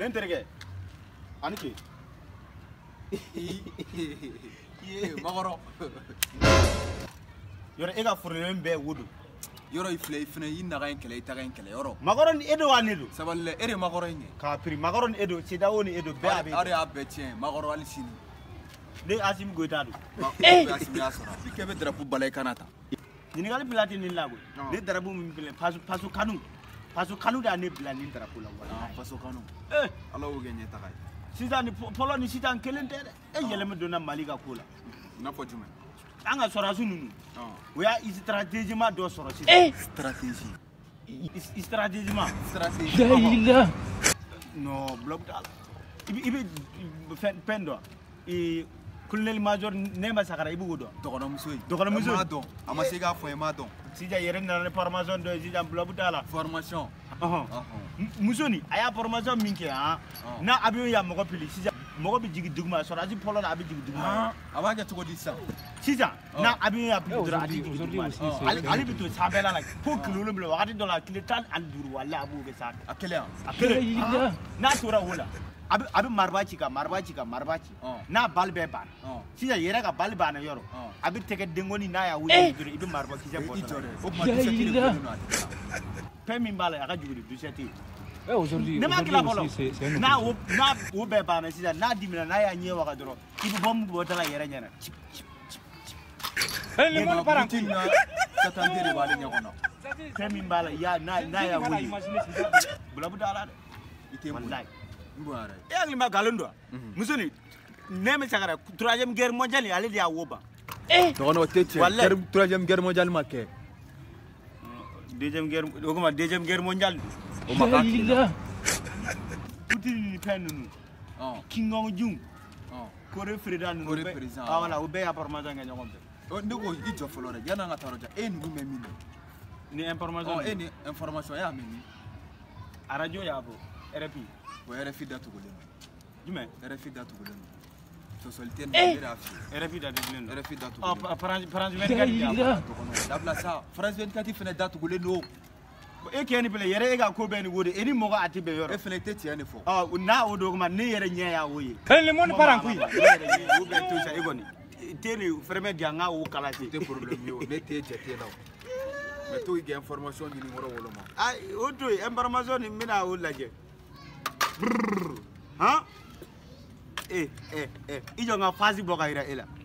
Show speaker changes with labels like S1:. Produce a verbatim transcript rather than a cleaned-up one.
S1: nen terikɛ ani ke
S2: Magɔrɔ
S1: yɔrɔ e ka forolen bɛɛ wo don
S2: yɔrɔ i filɛ i fɛnɛ i naga in kɛlɛ i taga in kɛlɛ yɔrɔ
S1: Magɔrɔ ni e don wa ne don
S2: sabali dɛ e de Magɔrɔ in ye
S1: k'a piri Magɔrɔ ni e don Sidawo ni e don bɛɛ a bɛ
S2: aw de y'a bɛɛ tiɲɛ Magɔrɔ hali sini
S1: ne Asimi Goyita don
S2: e Asimi y'a sɔrɔ i kɛ bɛ drapeau bala i kana ta
S1: ɲininkali bila tɛ nin la koyi ne drapeau min bila pasu pasu kanu pasu kanu de y'a ne bila nin drapeau la
S2: ah paso kanu
S1: eh
S2: ala y'o kɛ ɲɛtaga ye
S1: sisan ni fɔlɔ ni sisan kelen tɛ dɛ e yɛlɛma donna Mali ka ko la
S2: i n'a fɔ jumɛn
S1: an ka sɔrɔdasi ninnu o y'a stratégiement dɔ sɔrɔ sisan
S2: eh stratégie
S1: stratégiement
S2: stratégie
S3: Dayila.
S1: non bloc t'a la i bɛ i bɛ fɛn fɛn dɔn ee colonel major Nema Sakara i b'o dɔn
S2: dɔgɔnɔmuso ye
S1: dɔgɔnɔmuso
S2: m'a dɔn a ma se k'a fɔ i m'a dɔn
S1: sisan yɛrɛ nana ni formation dɔ ye sisan bloc t'a la
S2: formation
S1: muso nin a y'a formation min kɛ han n'a avion y'a mɔgɔ pili sisan mɔgɔ bɛ jigin duguma sɔrɔdasi fɔlɔ la a bɛ jigin duguma
S2: a b'a kɛ cogo di sisan
S1: sisan n'a avion y'a pili dɔrɔn a tɛ jigin duguma ale bɛ to sanfɛla la fo tile wolonwula wagati dɔ la tile tan ani duuru walahi a b'o kɛ sanfɛ
S2: a kelen
S1: a kelen n'a tora o la a bɛ a bɛ mariba ci ka mariba ci ka mariba ci n'a bali bɛɛ banna sisan yɛrɛ ka bali banna yɔrɔ a bɛ tɛgɛ denkɔni n'a y'a wuli dɔrɔn i bɛ mariba kisɛ bɔ
S2: o kuma dusɛti de bɛ
S1: fɛn min b'a la a ka jugu ni dusɛti ye
S3: Eh, aujourd'hui,
S1: ne m'a
S3: aujourd'hui
S1: tila
S3: aussi,
S1: fɔlɔ
S3: c'est c'est un
S1: n'a
S3: autre
S1: o n'a o bɛɛ banna sisan n'a dimina n'a y'a ɲɛ waga dɔrɔɔn i bɛ bɔ min bɔ dala yɛrɛ ɲɛna cip cip cip cip
S3: Eh, le monde part en
S2: Poutine na Satan de b'ale ɲɛ kɔnɔ
S1: fɛn min b'a la y'a n'a n'a y'a wuli bulabu t'a la dɛ
S2: i tɛ bonya
S1: walayi
S2: n bonya dɛ
S1: e hakili ma nkalon don wa muso nin Nema Sakara troisième guerre mondiale ale de y'a wo ban
S2: dɔgɔnɔ o tɛ tiɲɛ troisième guerre mondiale ma kɛ
S1: deuxième guerre o kuma deuxième guerre mondiale
S2: o ma k'a tile la
S3: Dayila.
S1: Poutine ni fɛn ninnu Kim Jong Un Corée président ninnu
S2: Corée
S1: o bɛɛ-
S2: président,
S1: ah voilà o bɛɛ y'a formation kɛ ɲɔgɔn fɛ
S2: ne ko i jɔ fɔlɔ dɛ yan'an ka taa yɔrɔ jan e nugu mɛn min na
S1: ni information
S2: e ni information e y'a mɛn min
S1: radio y'a fɔ R F I
S2: o R F I datugulen don
S1: jumɛn
S2: R F I datugulen don sɔsɔli tɛ nin na ne de y'a f'i ye
S1: R F I datugulen don
S2: R F I
S1: ɔ
S2: datugulen don
S1: France France vingt-quatre y'a fɔ
S3: Dayila.
S2: dɔgɔnɔ dabila sa France vingt-quatre fɛnɛ datugulen don
S1: e kɛ ni filɛ yɛrɛ e ka ko bɛɛ ni wo de e ni mɔgɔ a tɛ bɛn
S2: e
S1: yɔrɔ
S2: fɛnɛ tɛ tiɲɛ de fɔ
S1: ɔ n'a o don kuma ne yɛrɛ ɲɛ y'a o ye
S3: Eh, le monde part en couille.
S1: ne yɛrɛ ɲɛ o bɛɛ to sa e kɔni te de fɛrɛmɛ di an ka o kala ten
S2: tɛ problème ye o ne t'e jate la o mɛ to i ka information ɲini kɔrɔ woloma
S1: ayi o to yen information nin bɛna o lajɛ brrr han e ɛ ɛ i jɔ n ka phase bɔ ka yira e la